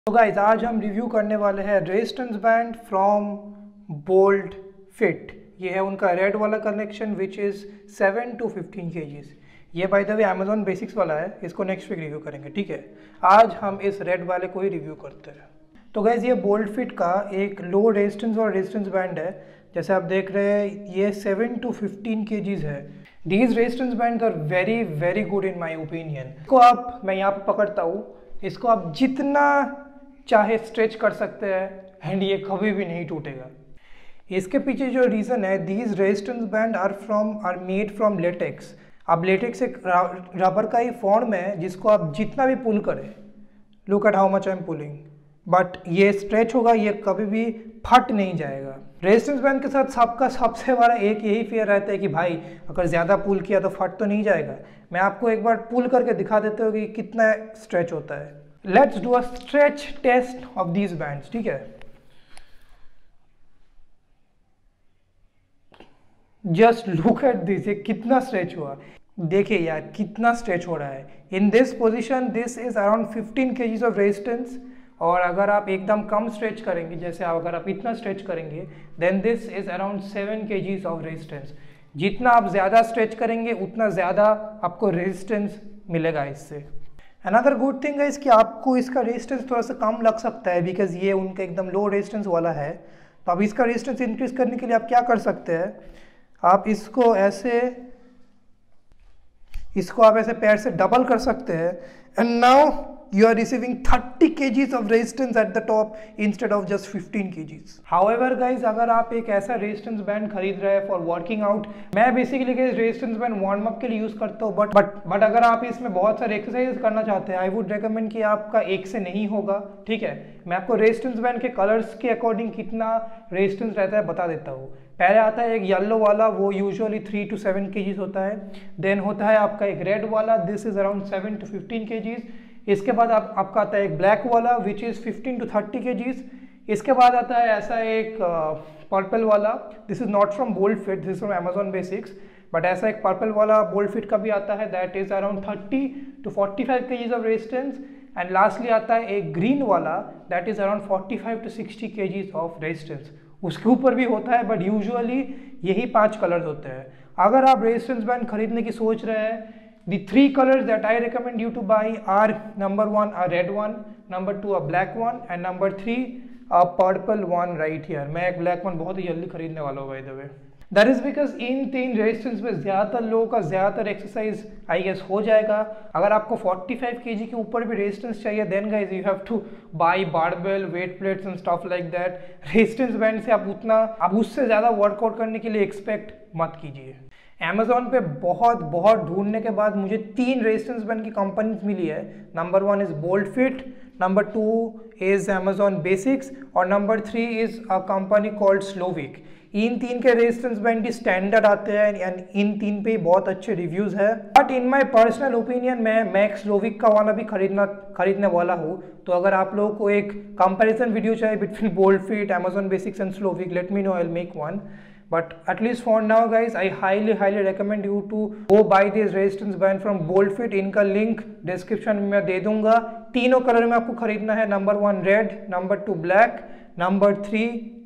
तो गाइज आज हम रिव्यू करने वाले हैं resistance band from Bolt Fit. ये है उनका रेड वाला collection which is 7 to 15 kgs। ये by the way Amazon Basics वाला है, इसको नेक्स्ट वीक रिव्यू करेंगे। ठीक है, आज हम इस रेड वाले को ही रिव्यू करते हैं। तो गाइज ये बोल्ट फिट का एक लो रेजिस्टेंस और रेजिस्टेंस बैंड है। जैसे आप देख रहे हैं ये 7 to 15 kgs है। These resistance band are very very good in my opinion. मैं यहाँ पर पकड़ता हूँ, इसको आप जितना चाहे स्ट्रेच कर सकते हैं एंड ये कभी भी नहीं टूटेगा। इसके पीछे जो रीज़न है, these resistance band are made from latex. अब लेटेक्स एक रबर का ही फॉर्म है जिसको आप जितना भी पुल करें, look at how much I am pulling, but ये स्ट्रेच होगा, ये कभी भी फट नहीं जाएगा। रेजिस्टेंस बैंड के साथ सबका सबसे बड़ा एक यही फियर रहता है कि भाई अगर ज़्यादा पुल किया तो फट तो नहीं जाएगा। मैं आपको एक बार पुल करके दिखा देता हूँ कि कितना स्ट्रेच होता है। Let's do a stretch test of these bands. ठीक है, जस्ट लुक एट दिस, ये कितना स्ट्रेच हुआ। देखिए यार कितना स्ट्रेच हो रहा है। In this position this is around 15 kgs of resistance. और अगर आप एकदम कम स्ट्रेच करेंगे, जैसे अगर आप इतना स्ट्रेच करेंगे, then this is around 7 kgs of resistance. जितना आप ज़्यादा स्ट्रेच करेंगे उतना ज़्यादा आपको रेजिस्टेंस मिलेगा इससे। अनदर गुड थिंग है कि आपको इसका रेजिस्टेंस थोड़ा सा कम लग सकता है बिकॉज ये उनका एकदम लो रेजिस्टेंस वाला है। तो अब इसका रेजिस्टेंस इंक्रीज करने के लिए आप क्या कर सकते हैं, आप इसको आप ऐसे पैर से डबल कर सकते हैं and now you are receiving 30 kgs of resistance at the top instead of just 15 kgs. However guys, अगर आप एक ऐसा रेजिस्टेंस बैंड खरीद रहे हैं फॉर वर्किंग आउट, मैं basically resistance band warm up के लिए यूज करता हूँ, बट अगर आप इसमें बहुत सारे एक्सरसाइज करना चाहते हैं, आई वुड रिकमेंड कि आपका एक से नहीं होगा। ठीक है, मैं आपको रेजिस्टेंस बैंड के कलर्स के अकॉर्डिंग कितना रेजिस्टेंस रहता है बता देता हूँ। पहले आता है एक येलो वाला, वो यूजुअली 3 to 7 kgs होता है। देन होता है आपका एक रेड वाला, this is around 7 to 15 kgs। इसके बाद आपका आता है एक ब्लैक वाला विच इज़ 15 to 30 kgs। इसके बाद आता है ऐसा एक पर्पल वाला, this is not from Bolt Fit, this is from Amazon Basics, but ऐसा एक पर्पल वाला बोल्ट फिट का भी आता है, that is around 30 to 45 kgs of resistance. And lastly आता है एक ग्रीन वाला, that is around 45 to 60 kgs of resistance. उसके ऊपर भी होता है, बट यूजुअली यही 5 कलर्स होते हैं। अगर आप रेजिस्टेंस बैंड खरीदने की सोच रहे हैं, the 3 colors that I recommend you to buy are number 1 a red one, number 2 a black one, and number 3 a purple one right here। मैं एक black one बहुत ही जल्दी खरीदने वाला हूँ by the way। That is because इन 3 resistance में ज़्यादातर लोगों का ज़्यादातर एक्सरसाइज आई गेस हो जाएगा। अगर आपको 45 kg के ऊपर भी रेजिस्टेंस चाहिए, then guys you have to buy barbell, weight plates and stuff like that. Resistance band से आप उससे ज़्यादा वर्कआउट करने के लिए एक्सपेक्ट मत कीजिए। अमेजॉन पे बहुत ढूंढने के बाद मुझे 3 रेजिस्टेंस बैंड की कंपनीज मिली है। Number 1 is Bolt Fit, number 2 is Amazon Basics, और number 3 is a company called Slovic. इन 3 के रेजिस्टेंस बैंड की स्टैंडर्ड आते हैं एंड इन 3 पे बहुत अच्छे रिव्यूज है। But in my personal opinion मैं स्लोविक का वाला भी खरीदने वाला हूँ। तो अगर आप लोगों को एक कंपैरिजन वीडियो चाहिए between Bolt Fit, Amazon Basics and Slovic, let me know, I will make one. But at least for now guys, I highly recommend you to go buy this resistance band from Bolt Fit. इनका link description में मैं दे दूंगा। तीनों colour में आपको खरीदना है, number 1 red, number 2 black, number 3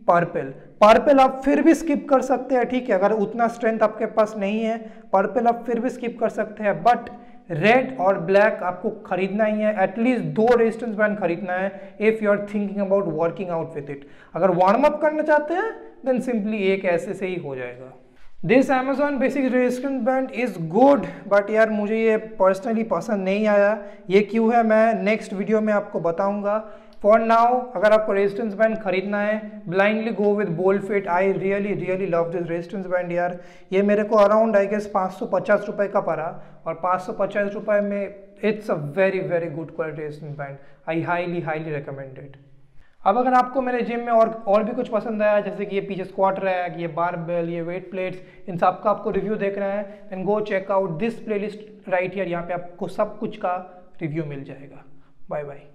purple आप फिर भी स्किप कर सकते हैं। ठीक है, अगर उतना स्ट्रेंथ आपके पास नहीं है, पर्पल आप फिर भी स्किप कर सकते हैं, बट रेड और ब्लैक आपको खरीदना ही है। एटलीस्ट 2 रेजिस्टेंस बैंड खरीदना है if you are thinking about working out with it. अगर वार्म अप करना चाहते हैं देन सिंपली एक ऐसे से ही हो जाएगा। This Amazon Basic resistance band is good, but यार मुझे ये पर्सनली पसंद नहीं आया। ये क्यों है मैं नेक्स्ट वीडियो में आपको बताऊंगा। फॉर नाउ अगर आपको रेजिस्टेंस बैंड खरीदना है, blindly go with Bolt Fit. I really love this resistance band यार। ये मेरे को अराउंड आई गेस 550 रुपये का पड़ा, और 550 रुपये में it's a very good quality resistance band. I highly recommend it. अब अगर आपको मेरे जिम में और भी कुछ पसंद आया, जैसे कि ये पीछे स्क्वाट रैक, ये बारबेल, ये वेट प्लेट्स, इन सब का आपको रिव्यू देखना है, then go check out this playlist right here. यहाँ पे आपको सब कुछ का रिव्यू मिल जाएगा। Bye bye.